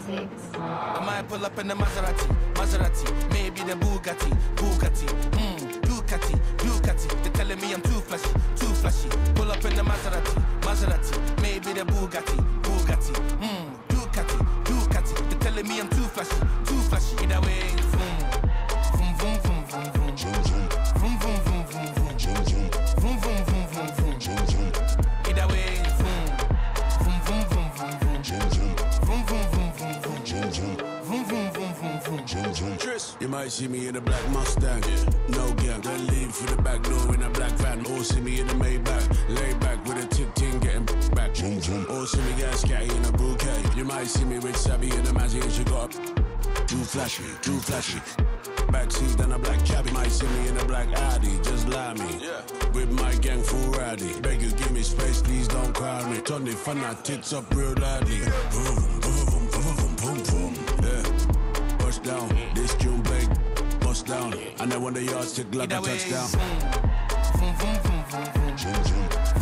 I might pull up in the Maserati, maybe the Bugatti, Ducati. They're telling me I'm too flashy. Pull up in the Maserati, maybe the Bugatti, Ducati. They're telling me I'm too flashy. Either way, vroom, vroom, vroom, vroom, vroom, vroom, vroom, vroom, vroom, vroom, vroom, vroom, vroom, vroom, vroom, vroom, vroom. Either way, vroom, vroom, vroom, vroom, vroom, vroom, vroom, vroom, vroom, vroom, vroom, vroom, vroom, vroom, vroom, vroom. You might see me in a black Mustang, no gang. Then leave through the back door in a black van. Or see me in a Maybach, lay back with a tip-ting getting back. Or see me get scatty in a bouquet. You might see me with Sabby in a Mazzy and she got too flashy. Backseat than a black cabbie. Might see me in a black Audi, just like me. With my gang full rowdy. Beg you give me space, please don't crowd me. Turn the fun out tits up real loudly. Boom, boom, boom, boom, boom, boom. Yeah. Push down, this tune big, bust down. And then when the yards tick like a touchdown. Vroom, vroom, vroom, vroom, vroom, vroom.